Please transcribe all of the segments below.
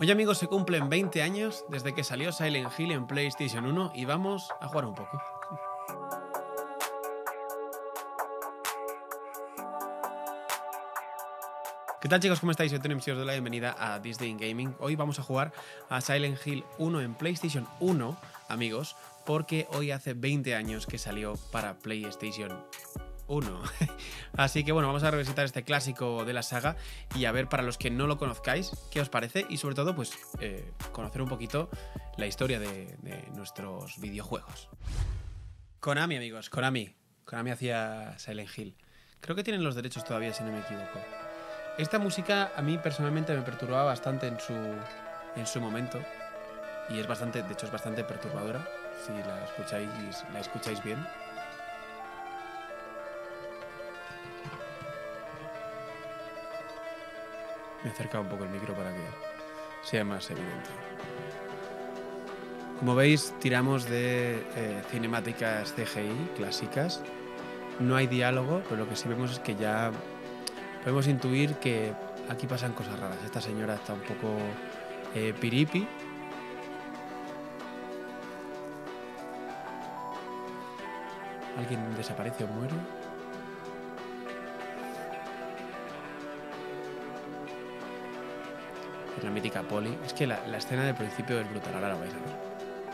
Hoy, amigos, se cumplen 20 años desde que salió Silent Hill en PlayStation 1 y vamos a jugar un poco. ¿Qué tal, chicos? ¿Cómo estáis? Soy Tony, os doy la bienvenida a This Day in Gaming. Hoy vamos a jugar a Silent Hill 1 en PlayStation 1, amigos, porque hoy hace 20 años que salió para PlayStation 1. Así que bueno, vamos a revisitar este clásico de la saga y a ver, para los que no lo conozcáis, qué os parece y sobre todo, pues, conocer un poquito la historia de nuestros videojuegos. Konami, amigos, Konami hacía Silent Hill. Creo que tienen los derechos todavía, si no me equivoco. Esta música a mí personalmente me perturbaba bastante en su momento y es bastante, de hecho es bastante perturbadora si la escucháis bien. Me he acercado un poco el micro para que sea más evidente. Como veis, tiramos de cinemáticas CGI clásicas. No hay diálogo, pero lo que sí vemos es que ya podemos intuir que aquí pasan cosas raras. Esta señora está un poco piripi. Alguien desaparece o muere. Es la mítica Polly. Es que la escena del principio es brutal. Ahora la vais a ver.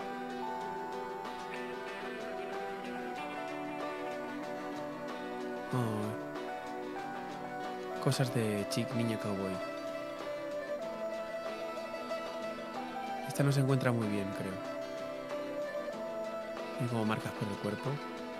Oh. Cosas de chick, niño cowboy. Esta no se encuentra muy bien, creo. Hay como marcas por el cuerpo.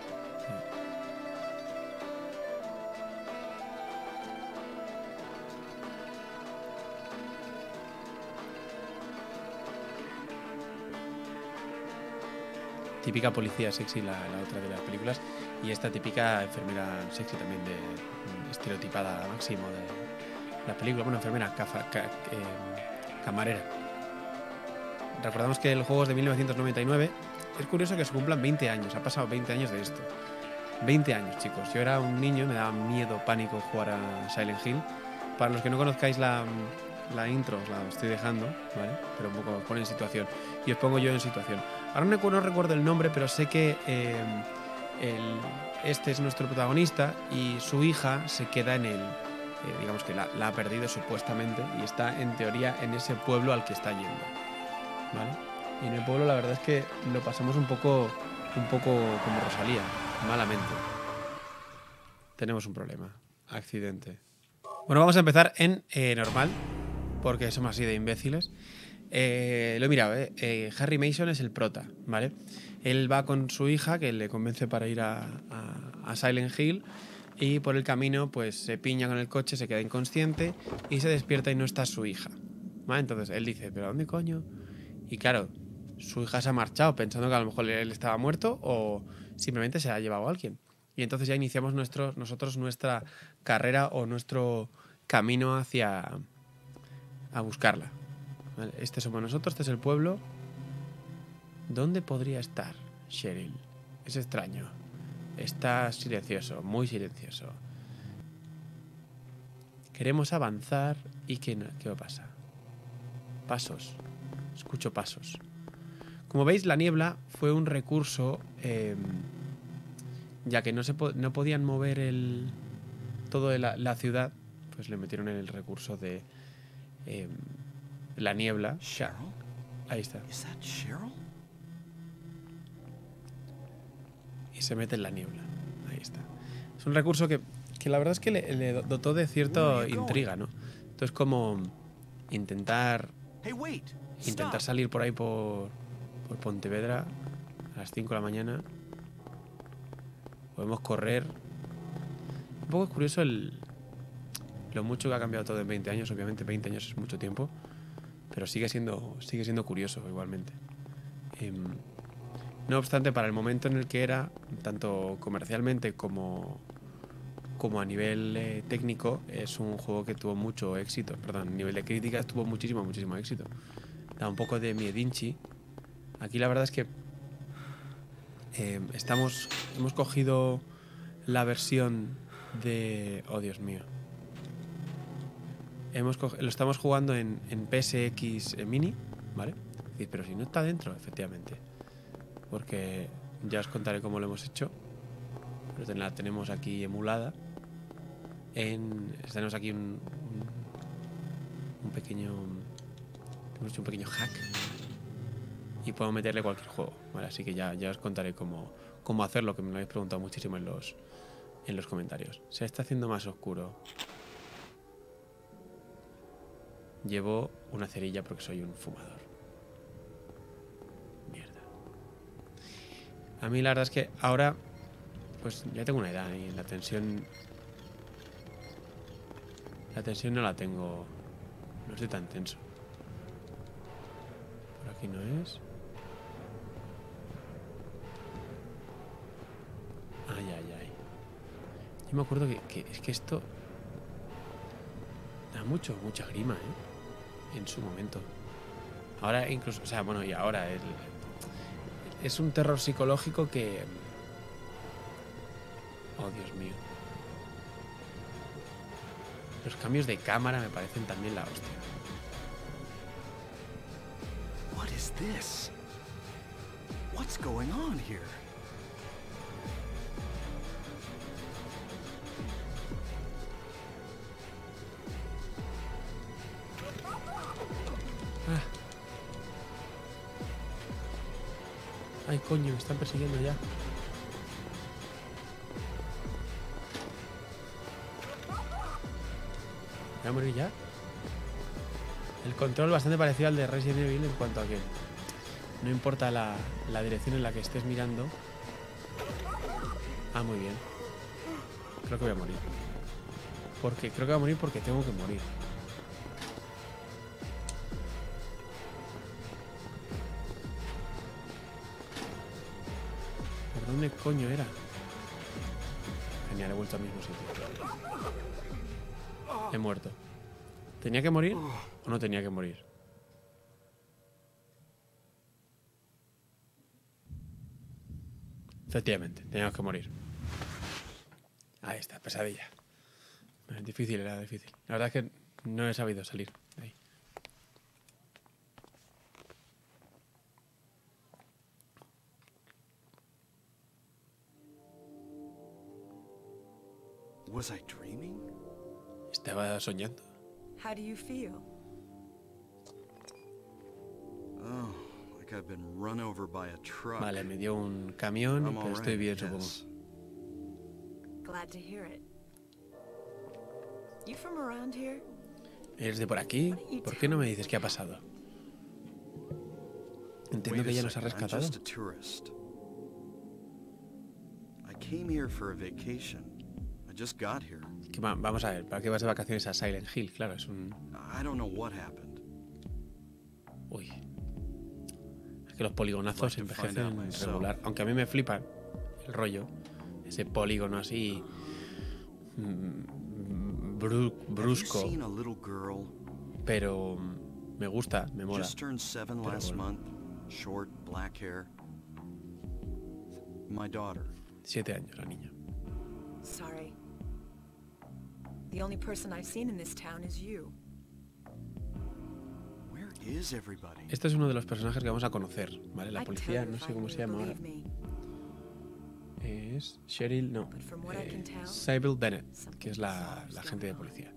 Típica policía sexy, la otra de las películas. Y esta típica enfermera sexy también, estereotipada máximo de la película. Bueno, enfermera, camarera. Recordamos que el juego es de 1999. Es curioso que se cumplan 20 años. Ha pasado 20 años de esto. 20 años, chicos. Yo era un niño, me daba miedo, pánico jugar a Silent Hill. Para los que no conozcáis la intro, os la estoy dejando, ¿vale? Pero un poco os pone en situación. Y os pongo yo en situación. Ahora no recuerdo el nombre, pero sé que este es nuestro protagonista y su hija se queda en el... digamos que la ha perdido supuestamente y está en teoría en ese pueblo al que está yendo, ¿vale? Y en el pueblo la verdad es que lo pasamos un poco como Rosalía, malamente. Tenemos un problema. Accidente. Bueno, vamos a empezar en normal, porque somos así de imbéciles. Lo he mirado, Harry Mason es el prota, ¿vale? Él va con su hija, que le convence para ir a Silent Hill, y por el camino pues se piña con el coche, se queda inconsciente y se despierta y no está su hija, ¿vale? Entonces él dice, ¿pero dónde coño? Y claro, su hija se ha marchado pensando que a lo mejor él estaba muerto o simplemente se ha llevado a alguien. Y entonces ya iniciamos nosotros nuestra carrera o nuestro camino hacia a buscarla. Vale, este somos nosotros, este es el pueblo. ¿Dónde podría estar Cheryl? Es extraño. Está silencioso, muy silencioso. Queremos avanzar y ¿qué pasa? Pasos. Escucho pasos. Como veis, la niebla fue un recurso, ya que no podían mover toda la ciudad, pues le metieron en el recurso de la niebla. Cheryl? Ahí está. Is that Cheryl? Y se mete en la niebla. Ahí está. Es un recurso que la verdad es que le dotó de cierta intriga, ¿no? Entonces, como intentar Hey, wait. Stop. salir por ahí por Pontevedra a las 5 de la mañana. Podemos correr. Un poco es curioso lo mucho que ha cambiado todo en 20 años. Obviamente 20 años es mucho tiempo, pero sigue siendo curioso igualmente. No obstante, para el momento en el que era, tanto comercialmente como a nivel técnico, es un juego que tuvo mucho éxito. Perdón, a nivel de críticas tuvo muchísimo éxito. Da un poco de miedinchi. Aquí la verdad es que hemos cogido la versión de... Oh, Dios mío. lo estamos jugando en PSX Mini, ¿vale? Pero si no está dentro, efectivamente. Porque ya os contaré cómo lo hemos hecho. Pero la tenemos aquí emulada. Tenemos aquí un pequeño... Hemos hecho un pequeño hack. Y podemos meterle cualquier juego, ¿vale? Así que ya os contaré cómo hacerlo, que me lo habéis preguntado muchísimo en los comentarios. Se está haciendo más oscuro. Llevo una cerilla porque soy un fumador. Mierda. A mí la verdad es que ahora, pues ya tengo una edad y la tensión no la tengo. No estoy tan tenso. Por aquí no es. Ay, ay, ay. Yo me acuerdo que es que esto da mucha grima, en su momento. Ahora incluso, o sea, bueno, y ahora es un terror psicológico que... Oh, Dios mío. Los cambios de cámara me parecen también la hostia. What is this? What's going on here? Ay, coño, me están persiguiendo ya. ¿Voy a morir ya? El control bastante parecido al de Resident Evil en cuanto a que no importa la dirección en la que estés mirando. Ah, muy bien. Creo que voy a morir. Creo que voy a morir porque tengo que morir. ¿Por dónde coño era? Genial, he vuelto al mismo sitio. He muerto. ¿Tenía que morir o no tenía que morir? Efectivamente, teníamos que morir. Ahí está, pesadilla. Difícil, era difícil. La verdad es que no he sabido salir de ahí. Was I dreaming? Estaba soñando. How do you feel? Oh, like I've been run over by a truck. Vale, me dio un camión, I'm pero all estoy right, bien, supongo. yes. Glad to hear it. You from around here? ¿Eres de por aquí? ¿Por qué no me dices qué ha pasado? Entiendo Wait que a ya nos ha second, I'm rescatado. just a tourist. I came here for a vacation. I just got here. Vamos a ver, ¿para qué vas de vacaciones a Silent Hill? Claro, es un... I don't know what happened. Uy. Es que los poligonazos Like to find envejecen out myself. regular. Aunque a mí me flipa el rollo. Ese polígono así... brusco. Have you seen a little girl? Pero me gusta, me mola. Just turned 7 Pero last bueno. month. Short, black hair. My daughter. 7 años la niña. Sorry. The only person I've seen in this town is you. Where is everybody? Este es uno de los personajes que vamos a conocer, ¿vale? La I'd policía, tell you no if sé I cómo knew, se llama ahora. believe me. Es Cheryl, no. But from what I can tell, Sybil Bennett, que es something la bizarre's agente de going on. policía.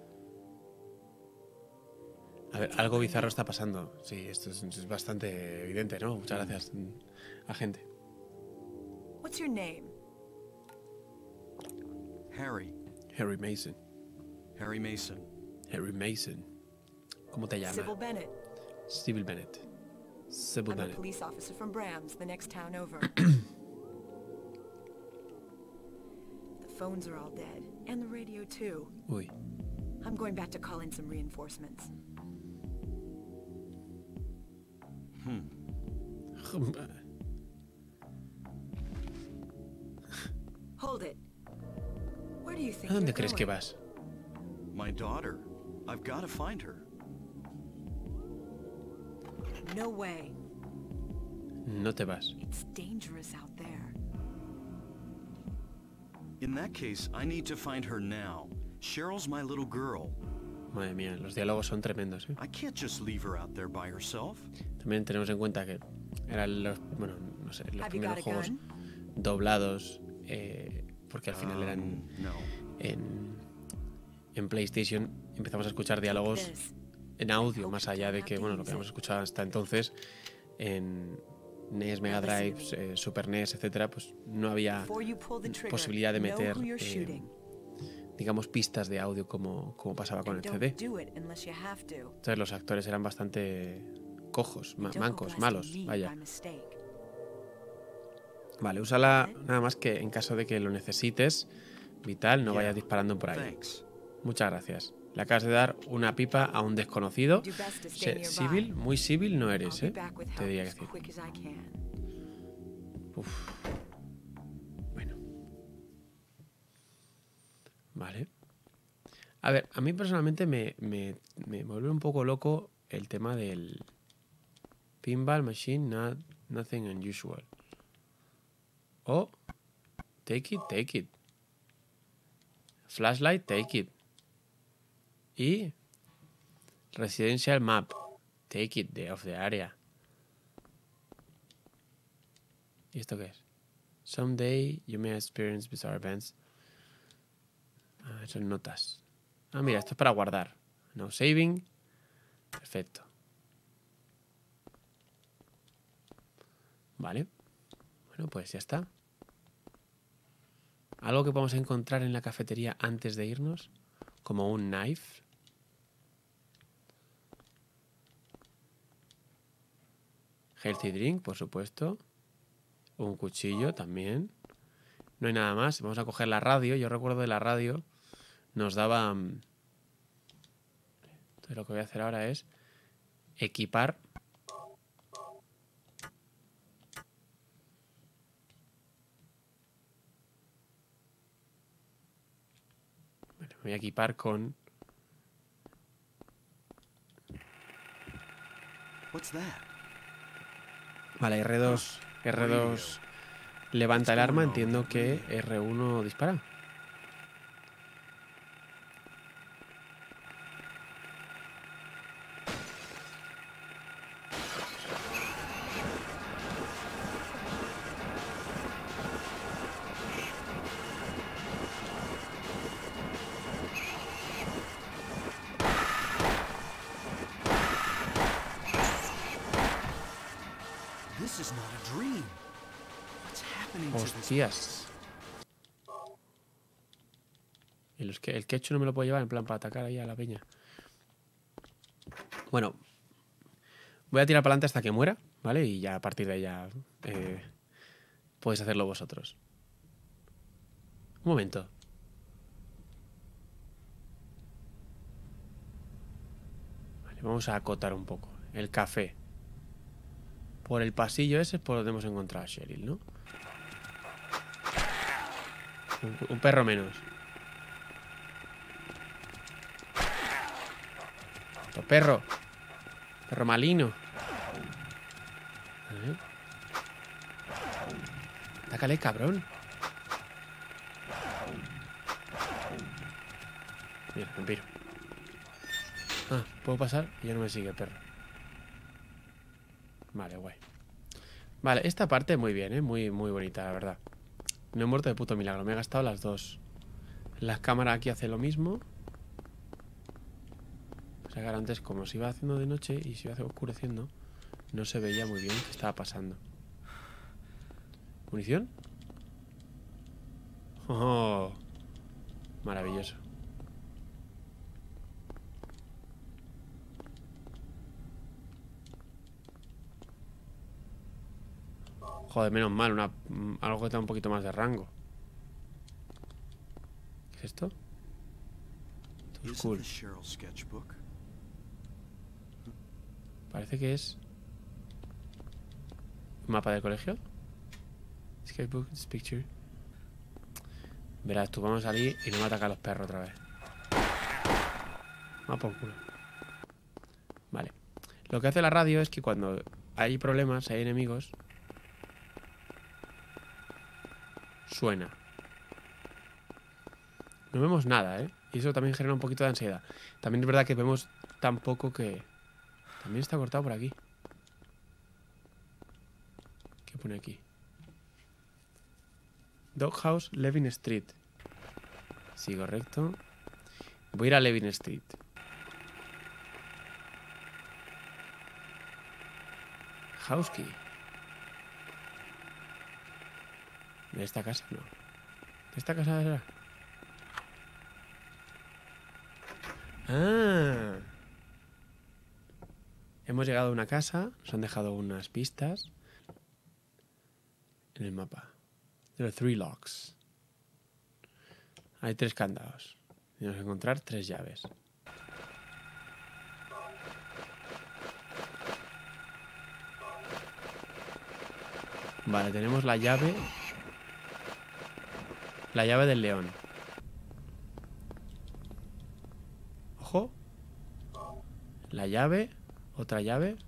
A ver, algo bizarro está pasando. Sí, esto es bastante evidente, ¿no? Muchas gracias, agente. What's your name? Harry. Harry Mason. Harry Mason. Harry Mason. ¿Cómo te llamas? Sybil Bennett. Sybil Bennett. Sybil I'm a Bennett. police officer from Brams, the next town over. The phones are all dead, and the radio too. Uy. I'm going back to call in some reinforcements. Hold it. Where do you think ¿A dónde you're crees que going? vas? My daughter. I've got to find her. No way. No te vas. It's dangerous out there. In that case, I need to find her now. Cheryl's my little girl. Madre mía, los diálogos son tremendos, ¿eh? I can't just leave her out there by herself. También tenemos en cuenta que eran los, bueno, no sé, los Have you primeros got a juegos gun? doblados, porque al final eran No. en PlayStation. Empezamos a escuchar diálogos This. en audio, más allá de que, bueno, lo que habíamos escuchado hasta entonces en NES, Mega Drive, Super NES, etcétera, pues no había Before you pull the trigger, posibilidad de know meter, who you're shooting. digamos, pistas de audio como pasaba con And el don't CD. do it unless you have to. Entonces los actores eran bastante cojos, Don't go mancos, blasting malos, me vaya. by mistake. Vale, úsala nada más que en caso de que lo necesites, vital, no Yeah, vayas disparando por ahí. Thanks. Muchas gracias. Le acabas de dar una pipa a un desconocido. Do best to stay nearby. Civil, muy civil no I'll eres, be ¿eh? back with Te help diría que as sí. quick as I can. Uf. Bueno. Vale. A ver, a mí personalmente me vuelve un poco loco el tema del pinball machine, nothing unusual. Oh, take it. Flashlight, take it. Y residential map, take it of the area. ¿Y esto qué es? Someday you may experience bizarre events. Ah, son notas. Ah, mira, esto es para guardar. No saving. Perfecto. Vale. Bueno, pues ya está. Algo que podemos encontrar en la cafetería antes de irnos, como un knife. Healthy drink, por supuesto. Un cuchillo también. No hay nada más. Vamos a coger la radio. Yo recuerdo de la radio nos daba... Entonces lo que voy a hacer ahora es equipar. Bueno, me voy a equipar con... What's that? Vale, R2 levanta el arma. Entiendo que R1 dispara. This is not a dream. What's happening to this? Hostias. El quechu no me lo puedo llevar en plan para atacar ahí a la peña. Bueno, voy a tirar para adelante hasta que muera, ¿vale? Y ya a partir de ahí ya podéis hacerlo vosotros. Un momento. Vale, vamos a acotar un poco. El café. Por el pasillo ese es por donde hemos encontrado a Cheryl, ¿no? Un perro menos. Otro perro. Perro malino. A ver. Atácale, cabrón. Mira, vampiro. Ah, ¿puedo pasar? Y ya no me sigue el perro. Vale, guay. Vale, esta parte muy bien, ¿eh? Muy bonita, la verdad. No he muerto de puto milagro. Me he gastado las dos. La cámara aquí hace lo mismo. O sea, que antes, como se iba haciendo de noche y se iba oscureciendo, no se veía muy bien qué estaba pasando. ¿Munición? ¡Oh! Maravilloso. Joder, menos mal, algo que tenga un poquito más de rango. ¿Qué es esto? Esto es Isn't cool. this Cheryl's sketchbook? Parece que es un mapa del colegio. Sketchbook, this picture. Verás, tú vamos a salir y no me atacan los perros otra vez. Va por culo. Vale. Lo que hace la radio es que cuando hay problemas, hay enemigos, suena. No vemos nada, ¿eh? Y eso también genera un poquito de ansiedad. También es verdad que vemos tan poco que... También está cortado por aquí. ¿Qué pone aquí? Doghouse, Levin Street. Sí, correcto. Voy a ir a Levin Street. House key. ¿De esta casa? No. ¿De esta casa era? Ah. Hemos llegado a una casa. Nos han dejado unas pistas en el mapa. There are 3 locks. Hay 3 candados. Tenemos que encontrar 3 llaves. Vale, tenemos la llave. La llave del león. Ojo. La llave. Otra llave.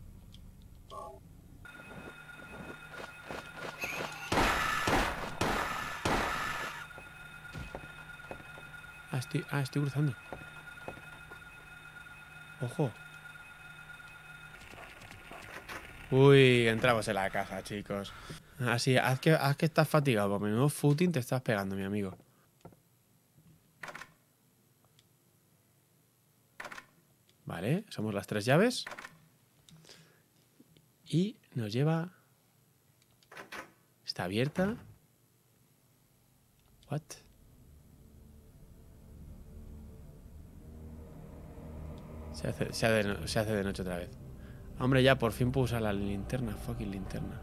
Estoy cruzando. Ojo. Uy, entramos en la caja, chicos. Así, haz que estás fatigado. Por menudo footing te estás pegando, mi amigo. Vale, somos las 3 llaves. Y nos lleva... Está abierta. What? Se hace de noche otra vez. Hombre, ya por fin puedo usar la linterna. Fucking linterna.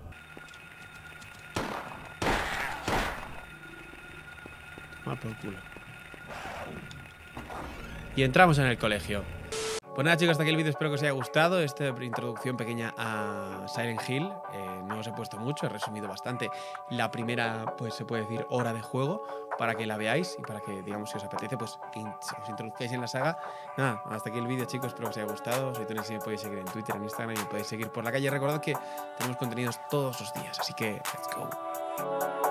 Toma por culo. Y entramos en el colegio. Pues nada, chicos, hasta aquí el vídeo. Espero que os haya gustado esta introducción pequeña a Silent Hill. No os he puesto mucho, he resumido bastante la primera, pues se puede decir, hora de juego, para que la veáis y para que, digamos, si os apetece, pues os introduzcáis en la saga. Nada, hasta aquí el vídeo, chicos. Espero que os haya gustado. Soy Tony, me podéis seguir en Twitter, en Instagram y me podéis seguir por la calle. Recordad que tenemos contenidos todos los días, así que let's go.